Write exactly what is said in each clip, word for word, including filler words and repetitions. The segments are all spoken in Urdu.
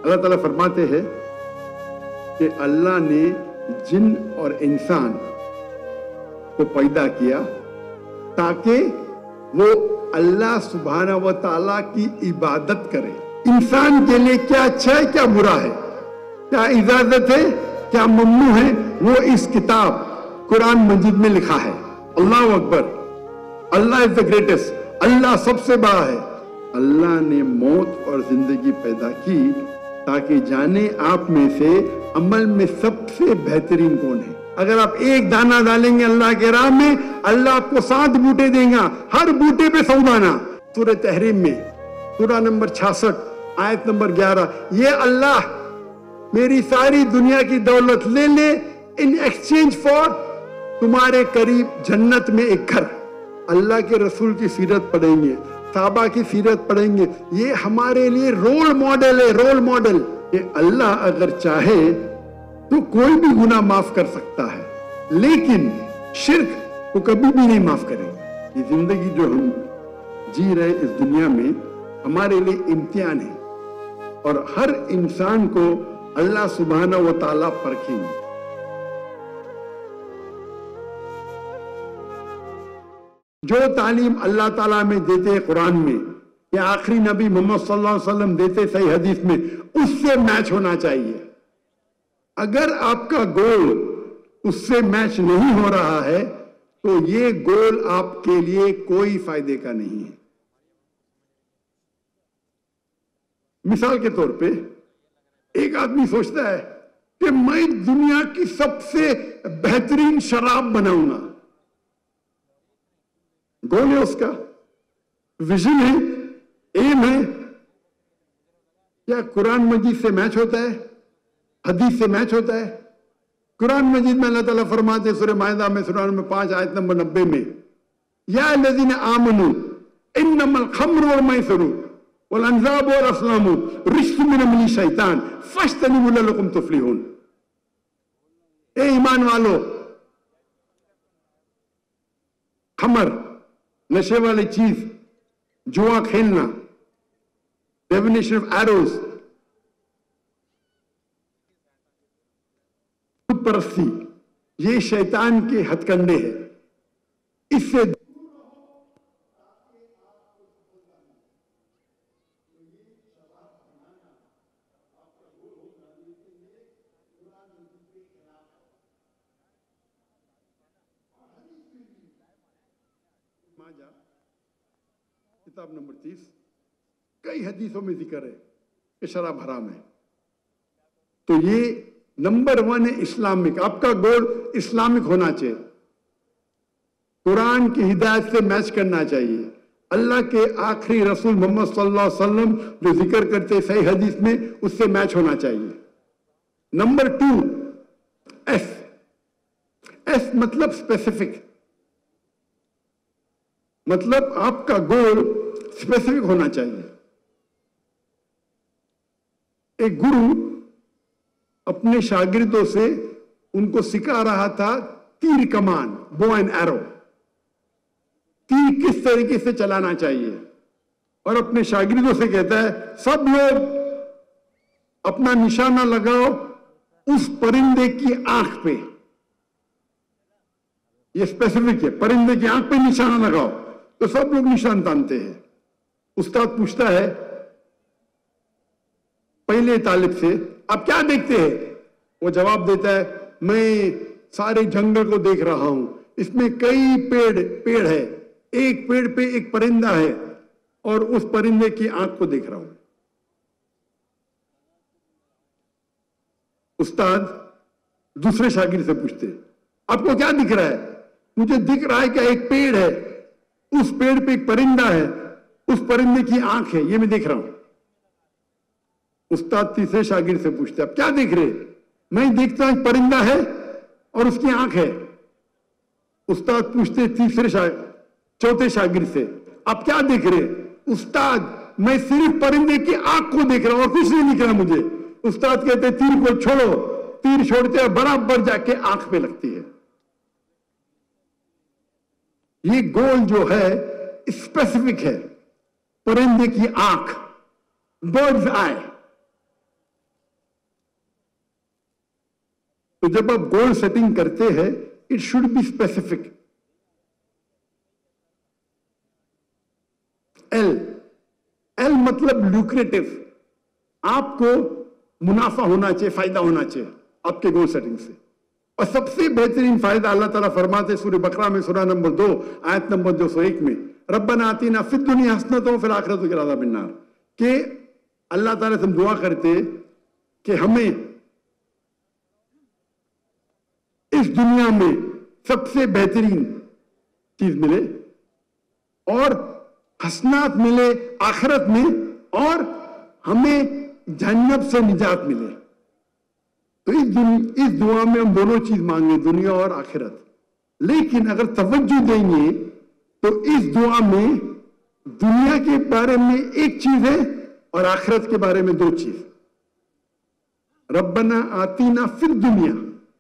اللہ تعالیٰ فرماتے ہیں کہ اللہ نے جن اور انسان کو پیدا کیا تاکہ وہ اللہ سبحانہ و تعالیٰ کی عبادت کرے. انسان کے لیے کیا اچھا ہے کیا برا ہے، کیا اجازت ہے کیا ممنوع ہے، وہ اس کتاب قرآن مجید میں لکھا ہے. اللہ اکبر، اللہ از دا گریٹسٹ، اللہ سب سے بڑا ہے. اللہ نے موت اور زندگی پیدا کی تاکہ جانے آپ میں سے عمل میں سب سے بہترین کون ہے. اگر آپ ایک دانہ ڈالیں گے اللہ کے راہ میں، اللہ آپ کو سات بوٹے دیں گا، ہر بوٹے پہ سو دانہ. سورہ تحریم میں سورہ نمبر چھیاسٹھ آیت نمبر گیارہ، یہ اللہ میری ساری دنیا کی دولت لے لے ان ایکسچینج فار تمہارے قریب جنت میں ایک گھر. اللہ کے رسول کی سیرت پڑھیں گے، صحابہ کی سیرت پڑھیں گے، یہ ہمارے لیے رول ماڈل ہے. رول ماڈل کہ اللہ اگر چاہے تو کوئی بھی گناہ معاف کر سکتا ہے، لیکن شرک کو کبھی بھی نہیں معاف کرے گا. یہ زندگی جو ہم جی رہے اس دنیا میں ہمارے لیے امتحان ہے، اور ہر انسان کو اللہ سبحانہ و تعالیٰ پرکھیں گے. جو تعلیم اللہ تعالیٰ میں دیتے قرآن میں یا آخری نبی محمد صلی اللہ علیہ وسلم دیتے صحیح حدیث میں، اس سے میچ ہونا چاہیے. اگر آپ کا گول اس سے میچ نہیں ہو رہا ہے تو یہ گول آپ کے لیے کوئی فائدے کا نہیں ہے. مثال کے طور پہ ایک آدمی سوچتا ہے کہ میں دنیا کی سب سے بہترین شراب بناؤں گا. گول ہے اس کا، ویژن ہے، ایم ہے. کیا قرآن مجید سے میچ ہوتا ہے؟ حدیث سے میچ ہوتا ہے؟ قرآن مجید میں اللہ تعالیٰ فرماتے ہیں سورہ مائدہ میں سورہ نمبر پانچ آیت نمبر نبے میں، یا الذین آمنوا انما الخمر والمیسر والانصاب والازلام رجس من عمل الشیطان فاجتنبوہ لعلکم تفلحون. اے ایمان والو، خمر نشے والی چیز، جوا کھیلنا، ڈیونیشن آف ایروز، خود پرستی، یہ شیطان کے ہتھ کنڈے ہیں. اس سے کتاب نمبر تیس کئی حدیثوں میں ذکر ہے کہ شراب حرام ہے. تو یہ نمبر ون ہے اسلامک. آپ کا گول اسلامک ہونا چاہیے، قرآن کی ہدایت سے میچ کرنا چاہیے، اللہ کے آخری رسول محمد صلی اللہ علیہ وسلم جو ذکر کرتے صحیح حدیث میں اس سے میچ ہونا چاہیے. Number two S. ایس مطلب اسپیسیفک، مطلب آپ کا گول اسپیسیفک ہونا چاہیے. ایک گرو اپنے شاگردوں سے ان کو سکھا رہا تھا تیر کمان، بو اینڈ ایرو، تیر کس طریقے سے چلانا چاہیے، اور اپنے شاگردوں سے کہتا ہے سب لوگ اپنا نشانہ لگاؤ اس پرندے کی آنکھ پہ. یہ اسپیسیفک ہے، پرندے کی آنکھ پہ نشانہ لگاؤ. تو سب لوگ نشان تانتے ہیں. استاد پوچھتا ہے پہلے طالب سے آپ کیا دیکھتے ہیں؟ وہ جواب دیتا ہے میں سارے جنگل کو دیکھ رہا ہوں، اس میں کئی پیڑ پیڑ ہے، ایک پیڑ پہ ایک پرندہ ہے اور اس پرندے کی آنکھ کو دیکھ رہا ہوں. استاد دوسرے شاگرد سے پوچھتے آپ کو کیا دکھ رہا ہے؟ مجھے دکھ رہا ہے کہ ایک پیڑ ہے، اس پیڑ پہ ایک پرندہ ہے، اس پرندے کی آنکھ ہے، یہ میں دیکھ رہا ہوں. استاد تیسرے شاگرد سے پوچھتے آپ کیا دیکھ رہے؟ میں دیکھتا ہوں ایک پرندہ ہے اور اس کی آنکھ ہے. استاد پوچھتے تیسرے شاگرد چوتھے شاگرد سے آپ کیا دیکھ رہے؟ استاد میں صرف پرندے کی آنکھ کو دیکھ رہا ہوں اور کچھ نہیں دکھ رہا مجھے. استاد کہتے تیر کو چھوڑو، تیر چھوڑتے ہیں برابر جا کے آنکھ پہ لگتی ہے. یہ گول جو ہے اسپیسیفک ہے، پرندے کی آنکھ، برڈز آئی. تو جب آپ گول سیٹنگ کرتے ہیں it should be specific. L L مطلب لوکریٹو. آپ کو منافع ہونا چاہیے, فائدہ ہونا چاہیے آپ کے گول سیٹنگ سے. اور سب سے بہترین فائدہ اللہ تعالیٰ فرماتے سورہ بقرہ میں سورہ نمبر دو آیت نمبر دو سو ایک میں, ربنا آتینا فی الدنیا حسنۃ وفی الآخرۃ عذاب النار, کہ اللہ تعالیٰ سے ہم دعا کرتے کہ ہمیں اس دنیا میں سب سے بہترین چیز ملے اور حسنات ملے آخرت میں, اور ہمیں جہنم سے نجات ملے. تو اس دعا میں ہم دونوں چیز مانگیں, دنیا اور آخرت. لیکن اگر توجہ دیں گے تو اس دعا میں دنیا کے بارے میں ایک چیز ہے اور آخرت کے بارے میں دو چیز. ربنا آتینا فی الدنیا,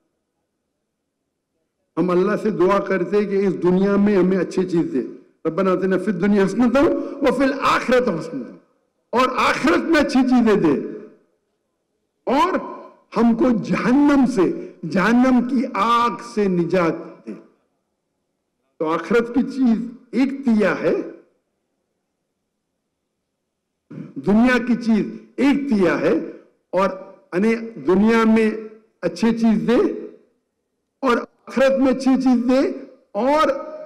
ہم اللہ سے دعا کرتے کہ اس دنیا میں ہمیں اچھی چیز دے. ربنا آتینا فی الدنیا حسنۃ وفی الآخرۃ حسنۃ, اور آخرت میں اچھی چیزیں دے, اور ہم کو جہنم سے, جہنم کی آگ سے نجات دے. تو آخرت کی چیز ایک دیا ہے, دنیا کی چیز ایک دیا ہے, اور یعنی دنیا میں اچھی چیز دے اور آخرت میں اچھی چیز دے, اور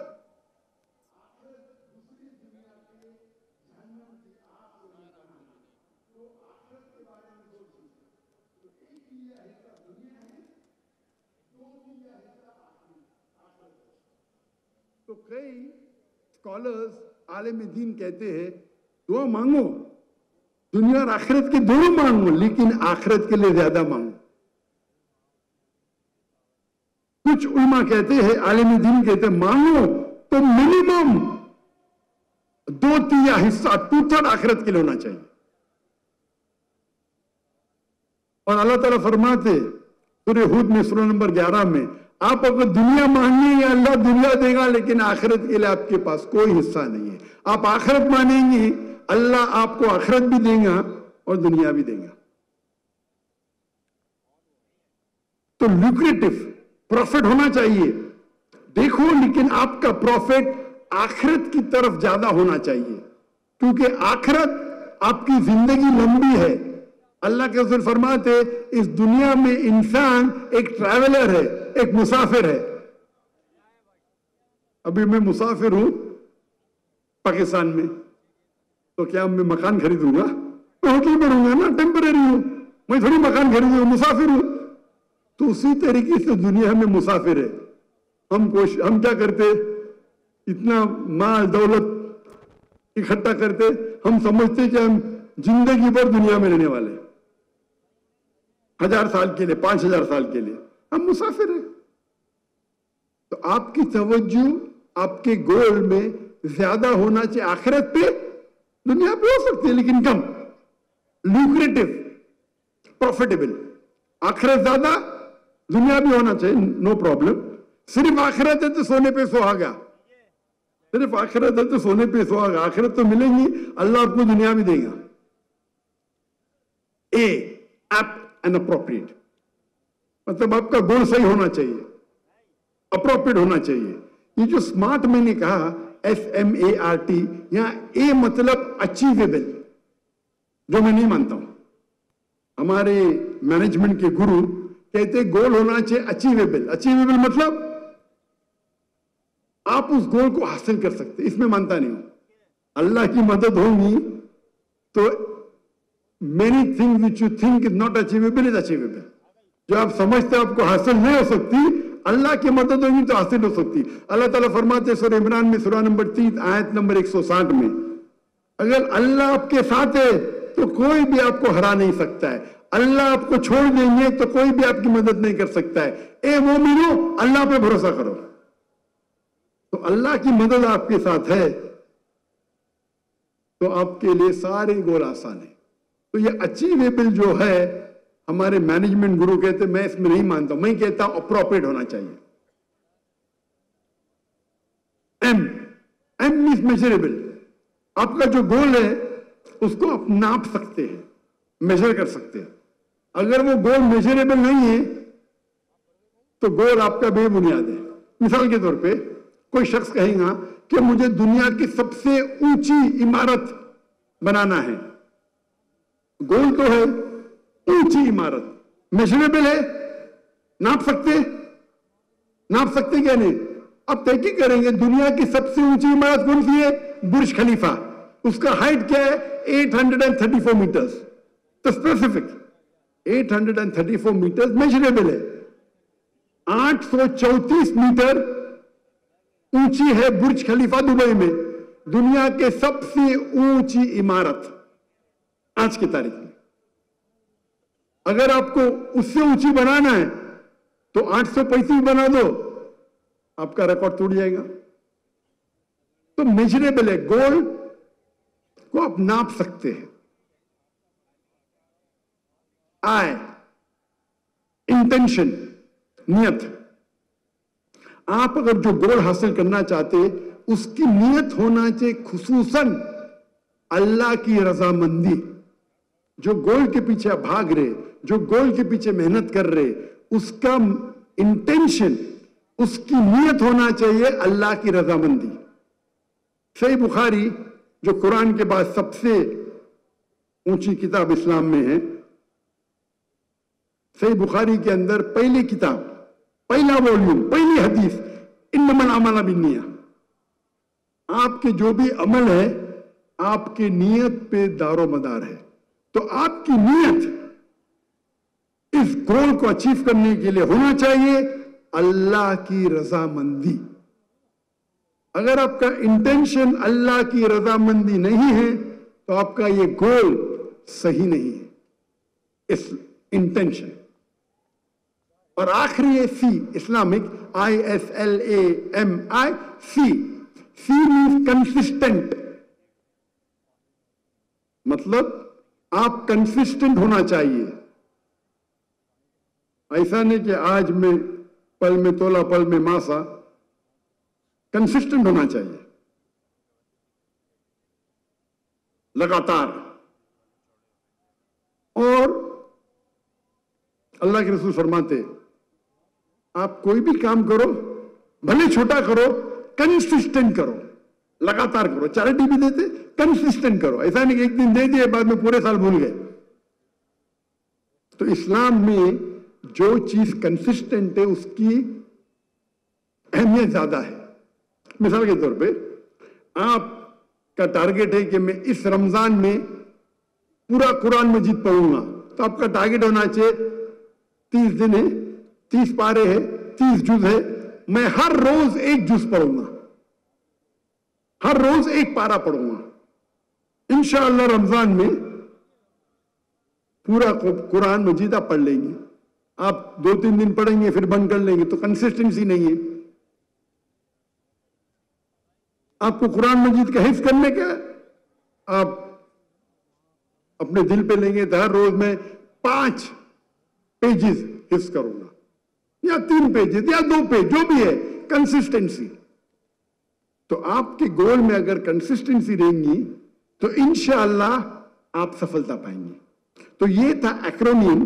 تو کئی اسکالرز عالم دین کہتے ہیں دعا مانگو, دنیا اور آخرت کے دونوں مانگو, لیکن آخرت کے لیے زیادہ مانگو. کچھ علماء کہتے ہیں, عالم دین کہتے ہیں مانگو تو منیمم دو تیا حصہ, ٹو تھرڈ آخرت کے لیے ہونا چاہیے. اور اللہ تعالیٰ فرماتے سورہ ہود میں سورہ نمبر گیارہ میں, آپ اگر دنیا مانگیں گے اللہ دنیا دے گا, لیکن آخرت کے لیے آپ کے پاس کوئی حصہ نہیں ہے. آپ آخرت مانیں گے اللہ آپ کو آخرت بھی دے گا اور دنیا بھی دے گا. تو لوکریٹو پروفٹ ہونا چاہیے دیکھو, لیکن آپ کا پروفٹ آخرت کی طرف زیادہ ہونا چاہیے, کیونکہ آخرت آپ کی زندگی لمبی ہے. اللہ کے رسول فرماتے اس دنیا میں انسان ایک ٹریولر ہے, ایک مسافر ہے. ابھی میں مسافر ہوں پاکستان میں, تو کیا میں مکان خریدوں گا؟ میں ہوٹل میں رہوں گا نا, ٹیمپرری ہوں, میں تھوڑی مکان خریدوں, مسافر ہوں. تو اسی طریقے سے دنیا میں مسافر ہے. ہم کوشش ہم کیا کرتے, اتنا مال دولت اکٹھا کرتے, ہم سمجھتے کہ ہم زندگی بھر دنیا میں رہنے والے, ہزار سال کے لیے, پانچ ہزار سال کے لیے. ہم مسافر ہیں. تو آپ کی توجہ آپ کے گول میں زیادہ ہونا چاہیے آخرت پہ, دنیا پہ ہو سکتی ہے لیکن کم. لوکریٹو, پروفیٹیبل, آخرت زیادہ, دنیا بھی ہونا چاہیے, نو پرابلم. صرف آخرت ہے تو سونے پہ سہاگا, صرف آخرت ہے تو سونے پہ سہاگا. آخرت تو ملے گی, اللہ آپ کو دنیا بھی دے گا. اے ایپٹ اینڈ اپروپریٹ, مطلب آپ کا گول صحیح ہونا چاہیے, اپروپریٹ ہونا چاہیے. یہ جو سمارٹ میں نے کہا S M A R T, یہاں اے مطلب اچیویبل, جو میں نہیں مانتا ہوں. ہمارے مینجمنٹ کے گرو کہتے گول ہونا چاہیے اچیویبل. اچیویبل مطلب آپ اس گول کو حاصل کر سکتے, اس میں مانتا نہیں ہوں. اللہ کی مدد ہوگی تو many things which you think is not achievable is achievable. جو آپ سمجھتے آپ کو حاصل نہیں ہو سکتی, اللہ کی مدد ہوگی تو حاصل ہو سکتی. اللہ تعالیٰ فرماتے سورہ عمران میں سورہ نمبر تیس آیت نمبر ایک سو ساٹھ میں, اگر اللہ آپ کے ساتھ ہے تو کوئی بھی آپ کو ہرا نہیں سکتا ہے, اللہ آپ کو چھوڑ دیں گے تو کوئی بھی آپ کی مدد نہیں کر سکتا ہے. اے مومنو, اللہ پہ بھروسہ کرو. تو اللہ کی مدد آپ کے ساتھ ہے تو آپ کے لیے سارے گول آسان ہیں. تو یہ اچیویبل جو ہے, ہمارے مینجمنٹ گرو کہتے میں اس میں نہیں مانتا ہوں, میں کہتا ہوں اپروپریٹ ہونا چاہیے. M M means measurable. آپ کا جو گول ہے اس کو آپ ناپ سکتے ہیں, میجر کر سکتے ہیں. اگر وہ گول میجریبل نہیں ہے تو گول آپ کا بے بنیاد ہے. مثال کے طور پہ کوئی شخص کہے گا کہ مجھے دنیا کی سب سے اونچی عمارت بنانا ہے. گول تو ہے اونچی عمارت, میجریبل ہے, ناپ سکتے ناپ سکتے کیا نہیں. اب تحقیق کریں گے دنیا کی سب سے اونچی عمارت کون سی ہے؟ برج خلیفہ. اس کا ہائٹ کیا ہے؟ آٹھ سو چونتیس میٹرز. تو اسپیسیفک آٹھ سو چونتیس میٹرز میجریبل ہے. آٹھ سو چونتیس میٹر اونچی ہے برج خلیفہ دبئی میں, دنیا کے سب سے اونچی عمارت آج کی تاریخ میں. اگر آپ کو اس سے اونچی بنانا ہے تو آٹھ سو پینتیس بنا دو, آپ کا ریکارڈ ٹوٹ جائے گا. تو میجریبل ہے, گول کو آپ ناپ سکتے ہیں. آئے انٹینشن, نیت. آپ اگر جو گول حاصل کرنا چاہتے اس کی نیت ہونا چاہیے خصوصاً اللہ کی رضامندی. جو گول کے پیچھے آپ بھاگ رہے, جو گول کے پیچھے محنت کر رہے, اس کا انٹینشن, اس کی نیت ہونا چاہیے اللہ کی رضامندی. صحیح بخاری جو قرآن کے بعد سب سے اونچی کتاب اسلام میں ہے, صحیح بخاری کے اندر پہلی کتاب, پہلا ولیوم, پہلی حدیث, انما الاعمال بالنیہ. آپ کے جو بھی عمل ہے آپ کی نیت پہ دار و مدار ہے. تو آپ کی نیت اس گول کو اچیو کرنے کے لیے ہونا چاہیے اللہ کی رضامندی. اگر آپ کا انٹینشن اللہ کی رضامندی نہیں ہے تو آپ کا یہ گول صحیح نہیں ہے. اس انٹینشن. اور آخری ہے C, Islamic, I S L A M I, C. C means consistent. مطلب آپ کنسسٹنٹ ہونا چاہیے. ایسا نہیں کہ آج میں پل میں تولا پل میں ماسا. کنسسٹنٹ ہونا چاہیے, لگاتار. اور اللہ کے رسول فرماتے آپ کوئی بھی کام کرو, بھلے چھوٹا کرو, کنسسٹنٹ کرو, لگاتار کرو. چیریٹی بھی دیتے, کنسسٹنٹ کرو. ایسا نہیں کہ ایک دن دے دیے بعد میں پورے سال بھول گئے. تو اسلام میں جو چیز کنسسٹنٹ ہے اس کی اہمیت زیادہ ہے. مثال کے طور پہ آپ کا ٹارگیٹ ہے کہ میں اس رمضان میں پورا قرآن مجید پڑھوں گا, تو آپ کا ٹارگیٹ ہونا چاہیے تیس دن ہے, تیس پارے ہے, تیس جز ہے, میں ہر روز ایک جز پڑھوں گا, ہر روز ایک پارا پڑھوں گا. انشاءاللہ رمضان میں پورا قرآن مجید آپ پڑھ لیں گے. آپ دو تین دن پڑھیں گے پھر بند کر لیں گے, تو کنسسٹنسی نہیں ہے. آپ کو قرآن مجید کا حفظ کرنے کا آپ اپنے دل پہ لیں گے تو ہر روز میں پانچ پیجز حفظ کروں گا, یا تین پیجز, یا دو پیج, جو بھی ہے, کنسسٹنسی. تو آپ کے گول میں اگر کنسسٹنسی رہیں گی تو انشاءاللہ آپ سفلتا پائیں گے. تو یہ تھا ایکرونیم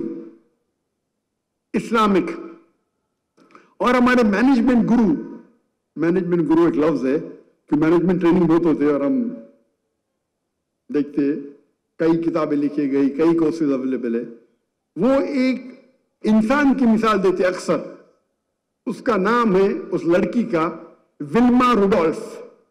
اسلامک. اور ہمارے مینجمنٹ گرو, مینجمنٹ گرو ایک لفظ ہے کہ مینجمنٹ ٹریننگ بہت ہوتے ہیں, اور ہم دیکھتے کئی کتابیں لکھی گئی, کئی کورسز اویلیبل ہے. وہ ایک انسان کی مثال دیتے اکثر. اس کا نام ہے اس لڑکی کا ولما روڈولف.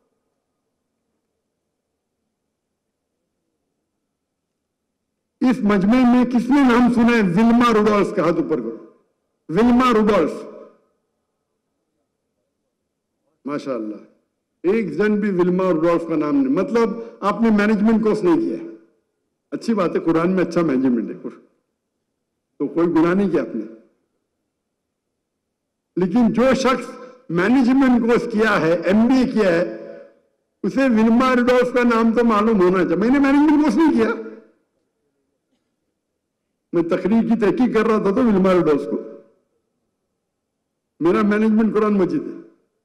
اس مجمع میں کس نے نام سنا ہے ولما روڈولف کا؟ ہاتھ اوپر کرو. ولما روڈولف, ماشاء اللہ, ایک جن بھی ولما روڈولف کا نام نہیں. مطلب آپ نے مینجمنٹ کورس نہیں کیا. اچھی بات ہے, قرآن میں اچھا مینجمنٹ ہے, تو کوئی گناہ نہیں کیا آپ نے. لیکن جو شخص مینجمنٹ کورس کیا ہے, ایم بی اے کیا ہے, اسے ولما روڈولف کا نام تو معلوم ہونا چاہیے. میں نے مینجمنٹ کورس نہیں کیا, میں تقریر کی تحقیق کر رہا تھا تو ولما روڈولف کو, میرا مینجمنٹ قرآن مجید ہے.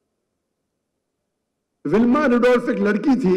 ولما روڈولف ایک لڑکی تھی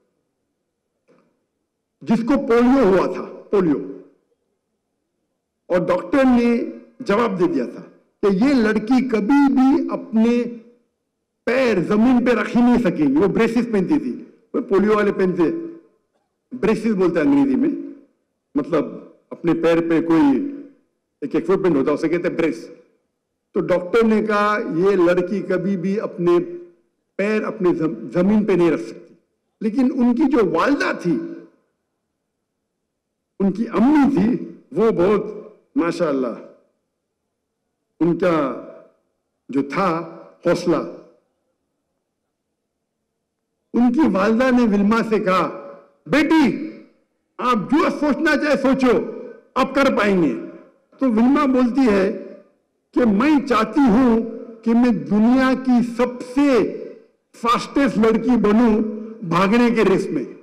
جس کو پولیو ہوا تھا, پولیو, اور ڈاکٹر نے جواب دے دیا تھا کہ یہ لڑکی کبھی بھی اپنے پیر زمین پہ رکھ ہی نہیں سکیں گی. وہ بریسز پہنتی تھی, وہ پولیو والے پہنتے, بریسز بولتے ہیں انگریزی میں, مطلب اپنے پیر پہ کوئی ایک ایکوپمنٹ ہوتا ہے, اسے کہتے ہیں بریس. تو ڈاکٹر نے کہا یہ لڑکی کبھی بھی اپنے پیر اپنے زمین پہ نہیں رکھ سکتی. لیکن ان کی جو والدہ تھی, ان کی امی تھی, وہ بہت ماشاءاللہ ان کا جو تھا حوصلہ, ان کی والدہ نے ولما سے کہا بیٹی آپ جو سوچنا چاہے سوچو, آپ کر پائیں گے. تو ولما بولتی ہے کہ میں چاہتی ہوں کہ میں دنیا کی سب سے فاسٹسٹ لڑکی بنوں بھاگنے کے ریس میں.